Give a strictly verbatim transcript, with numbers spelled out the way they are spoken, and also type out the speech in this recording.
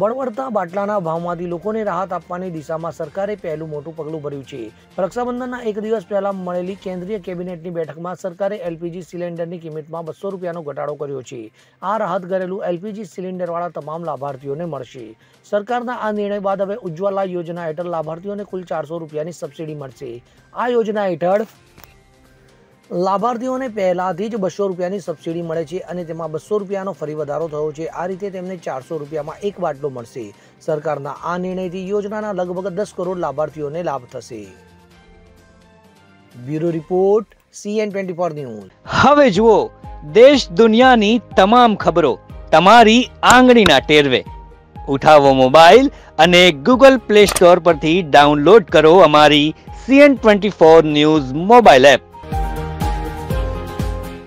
બળવર્તા બાટલાના ભાવમાંથી લોકોને રાહત આપવાની દિશામાં સરકારે પહેલું મોટું પગલું ભર્યું છે। રક્ષાબંધનના એક દિવસ પહેલા મળેલી કેન્દ્રીય કેબિનેટની બેઠકમાં સરકારે એલપીજી સિલિન્ડરની કિંમતમાં બસો રૂપિયાનો ઘટાડો કર્યો છે। આ રાહત ઘરેલું એલપીજી સિલિન્ડરવાળા તમામ લાભાર્થીઓને મળશે। સરકારના આ નિર્ણય બાદ હવે ઉજ્જવલા યોજના હેઠળ લાભાર્થીઓને કુલ ચારસો રૂપિયાની સબસિડી મળશે। આ યોજના હેઠળ લાભાર્થીઓને પહેલાથી જ બસો રૂપિયાની સબસિડી મળે છે અને તેમાં બસો રૂપિયાનો ફરી વધારો થયો છે। આ રીતે તેમને ચારસો રૂપિયામાં એક બાટલો મળશે। સરકારના આ નિર્ણયથી યોજનાના લગભગ દસ કરોડ લાભાર્થીઓને લાભ થશે। Bureau report CN twenty four news. હવે જુઓ દેશ દુનિયાની તમામ ખબરો તમારી આંગળીના ટેરવે। ઉઠાવો મોબાઈલ અને ગૂગલ પ્લે સ્ટોર પરથી ડાઉનલોડ કરો અમારી CN twenty four news mobile app.